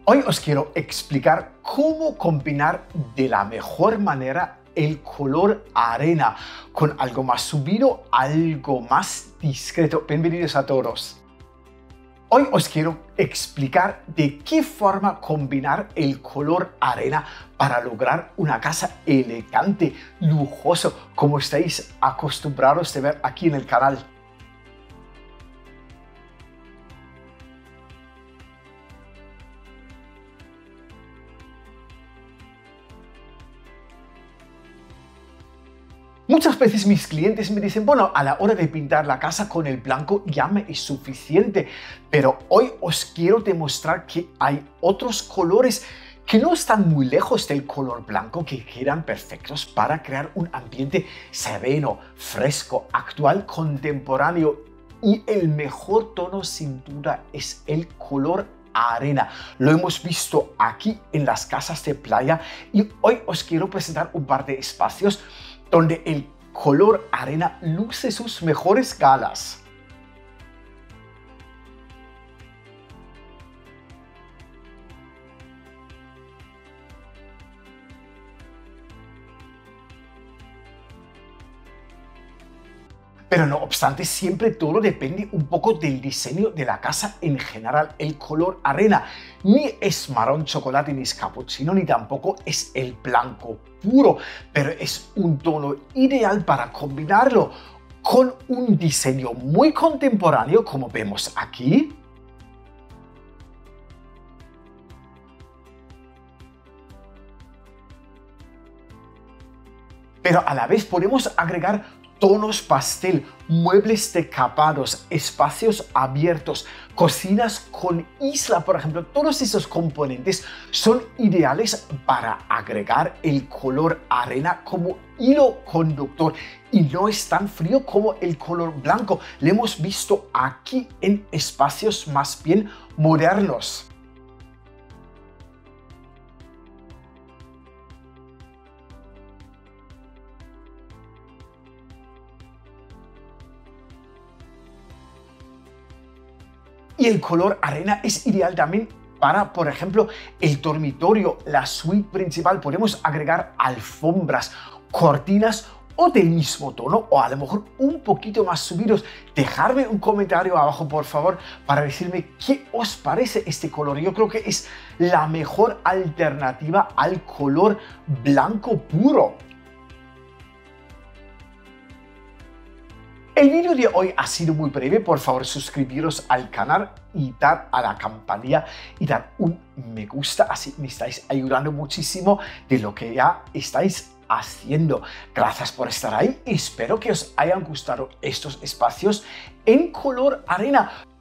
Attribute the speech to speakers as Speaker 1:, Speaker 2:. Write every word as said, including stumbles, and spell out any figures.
Speaker 1: Hoy os quiero explicar cómo combinar de la mejor manera el color arena con algo más subido, algo más discreto. Bienvenidos a todos. Hoy os quiero explicar de qué forma combinar el color arena para lograr una casa elegante, lujoso, como estáis acostumbrados a ver aquí en el canal. Muchas veces mis clientes me dicen, bueno, a la hora de pintar la casa con el blanco ya me es suficiente, pero hoy os quiero demostrar que hay otros colores que no están muy lejos del color blanco, que quedan perfectos para crear un ambiente sereno, fresco, actual, contemporáneo, y el mejor tono sin duda es el color arena. Lo hemos visto aquí en las casas de playa y hoy os quiero presentar un par de espacios donde el color arena luce sus mejores galas. Pero no obstante, siempre todo depende un poco del diseño de la casa en general. El color arena ni es marrón chocolate ni es capuchino, ni tampoco es el blanco puro, pero es un tono ideal para combinarlo con un diseño muy contemporáneo, como vemos aquí. Pero a la vez podemos agregar tonos pastel, muebles decapados, espacios abiertos, cocinas con isla, por ejemplo. Todos esos componentes son ideales para agregar el color arena como hilo conductor y no es tan frío como el color blanco. Lo hemos visto aquí en espacios más bien modernos. Y el color arena es ideal también para, por ejemplo, el dormitorio, la suite principal. Podemos agregar alfombras, cortinas o del mismo tono o a lo mejor un poquito más subidos. Dejadme un comentario abajo, por favor, para decirme qué os parece este color. Yo creo que es la mejor alternativa al color blanco puro. El vídeo de hoy ha sido muy breve. Por favor, suscribiros al canal y dar a la campanilla y dar un me gusta, así me estáis ayudando muchísimo de lo que ya estáis haciendo. Gracias por estar ahí. Espero que os hayan gustado estos espacios en color arena.